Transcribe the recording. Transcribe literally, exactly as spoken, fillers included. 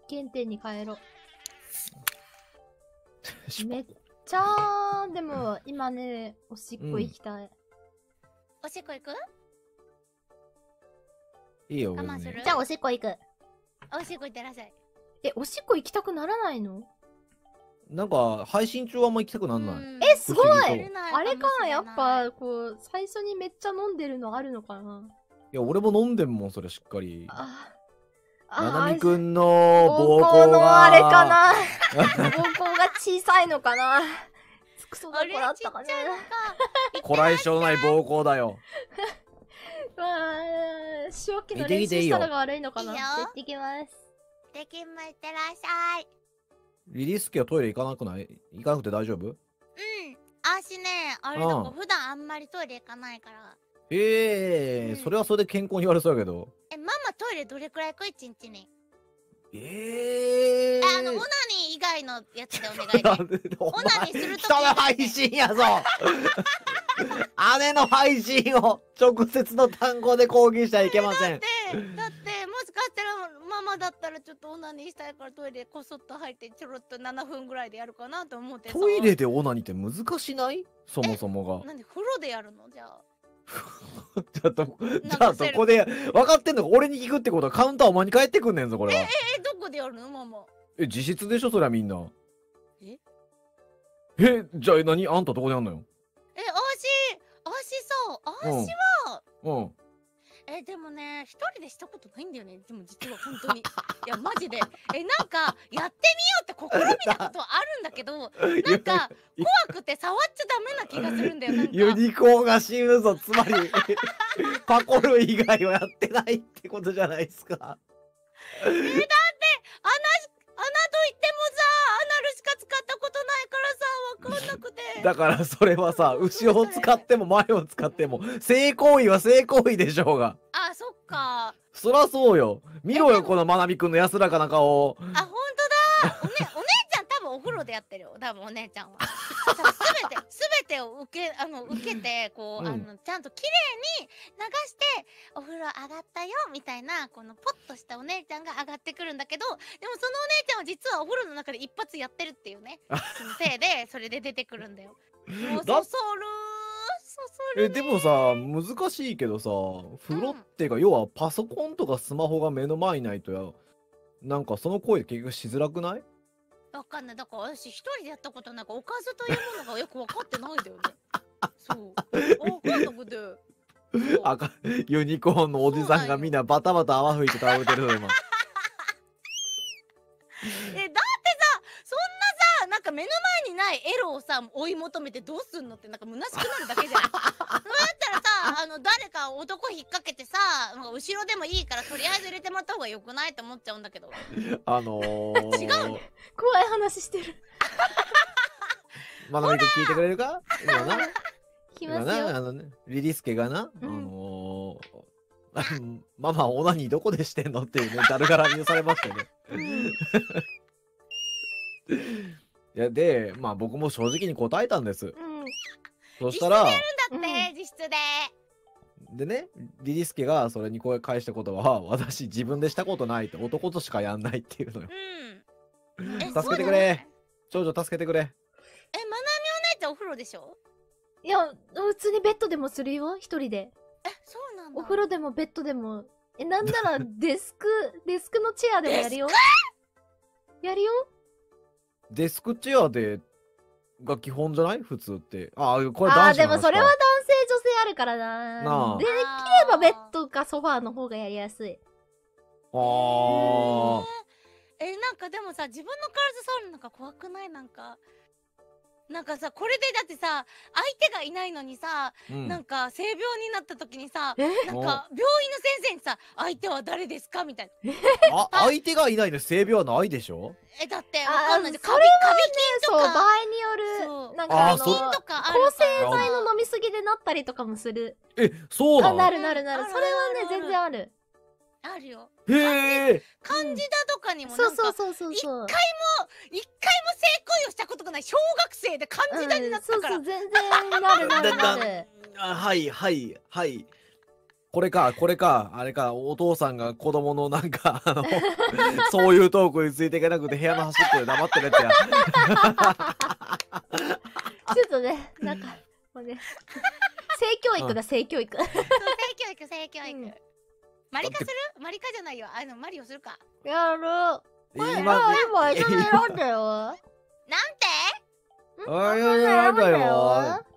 検定に帰ろう。めっちゃでも今ね、おしっこ行きたい。 おしっこ行く？ いいよ。 我慢する？ じゃあおしっこ行く。 おしっこ行ってらっしゃい。 え、おしっこ行きたくならないの？ なんか配信中はあんま行きたくなんない。 え、すごい。あ不思議れかな、やっぱこう最初にめっちゃ飲んでるのあるのかな。 いや、俺も飲んでんもん、それしっかり。 あななみくんの膀膀胱胱のがあれかな。膀胱が小さいのかな。クソどこだったかな。 こらえ性のない膀胱だよ。 まあ、正気の練習したのが悪いのかな。 いいよ行ってきます。 できまいってらっしゃい。 リリースケはトイレ行かなくない？行かなくて大丈夫？ うん。足ね、あれだから普段あんまりトイレ行かないから。 ええー、 うんそれはそれで健康に悪そうやけど。 え、ママトイレどれくらい行く？一日に。 ええー。 え、あの、オナニー以外のやつでお願いね。オナニーするとき人の配信やぞ姉の配信を直接の単語で抗議しちゃいけません。 だって、だってもしかしたらママだったらちょっとオナニーしたいからトイレこそっと入ってちょろっとななふんぐらいでやるかなと思ってさ。 トイレでオナニーって難しない？そもそもが。 なんで風呂でやるの？じゃあ。 じゃあど、じゃあどこで分かってんのか？俺に聞くってことはカウンターお前に返ってくんねんぞこれは。 え、え、え、どこでやるのママ？ え、自室でしょそりゃみんな。 ええ、じゃあ何？あんたどこでやんのよ？ え、足、足さ、足は、 うん。 え、でもね、一人でしたことないんだよね。でも実は本当に。いや、マジで。え、なんか、やってみようって試みたことはあるんだけど、なんか、怖くて触っちゃダメな気がするんだよ。なんかユニコーンが死ぬぞ。つまり、パコる以外はやってないってことじゃないですか。 え、だって、穴、穴といってもさ、アナルしか使ったことないからさ、わかんなくて。 だからそれはさ、後ろを使っても前を使っても、性行為は性行為でしょうが。 あ、そっか。 そらそうよ。見ろよ、このまなみくんの安らかな顔。 あ、ほんとだ。おね、お姉ちゃん多分お風呂でやってるよ。多分お姉ちゃんは。すべて、すべてを受け、あの、受けて、こう、うん、あの、ちゃんと綺麗に流して、お風呂上がったよ、みたいな、このポッとしたお姉ちゃんが上がってくるんだけど、でもそのお姉ちゃんは実はお風呂の中で一発やってるっていうね。そのせいで、それで出てくるんだよ。もうそそるえ、でもさ、難しいけどさ、風呂っていうか、うん、要はパソコンとかスマホが目の前にないとや、なんかその行為結局しづらくない？ わかんない。だから私一人でやったことなんかおかずというものがよく分かってないんだよね。そう。わかんなくて。 あかユニコーンのおじさんがみんなバタバタ泡吹いて食べてるの今。 え、だってさ、そんなさ、なんか目の前にないエロをさ、追い求めてどうすんのってなんか虚しくなるだけじゃん。そうやったらさ、あの、誰か男引っ掛けてさ、なんか後ろでもいいからとりあえず入れてもらった方がよくないって思っちゃうんだけど。 あのー、 違うね。 怖い話してる。 まなみくん聞いてくれるか？今な。 聞きますよ。 あのね、リリスケがな、うん、あのー、ママオナニーどこでしてんのっていうね、だるがらみをされましたね。いや、で、まあ僕も正直に答えたんです。うん、そしたら、 自室でやるんだって、うん、自室で。でね、リリスケがそれに声返したことは、私自分でしたことないって、男としかやんないっていうのよ。うん。助けてくれ。長女助けてくれ。 え、まなみお姉ちゃんお風呂でしょ？ いや、普通にベッドでもするよ、一人で。 え、そうなんだ。 お風呂でもベッドでも。え、なんならデスク、デスクのチェアでもやるよ。やるよ。 デスクチェアで、が基本じゃない？普通って。ああ、これ男子の話か。 ああ、でもそれは男性女性あるからな。 なあ。 できればベッドかソファーの方がやりやすい。 ああ。 え、なんかでもさ、自分の体触るのが怖くない？なんか。なんかさ、これでだってさ、相手がいないのにさ、うん、なんか性病になった時にさ、なんか病院の先生にさ、相手は誰ですかみたいな。 あ、相手がいないの性病はないでしょ？ え、だってわかんない。 カビ、カビ菌とか、そう、場合による、なんかあの、抗生剤の飲みすぎでなったりとかもする。 え、そうなの？ なるなるなる。それはね、全然ある。 あるよ。 へえ。 カンジダとかにもそうそうそうそう。 一回も、一回も性行為をしたことがない小学生でカンジダになったから。 そうそう、全然なるなるなる。 はいはいはい。 これか、これか、あれか、お父さんが子供のなんか、あの、そういうトークについていけなくて部屋の端っこで黙ってるやつや。 ちょっとね、なんか、もうね、性教育だ、性教育。 そう、性教育、性教育。 うんマリカする？マリカじゃないよ。あの、マリオするか。 やる。 今、 今、一緒に選んだよ。 なんて？ あいやいや、なんだよ。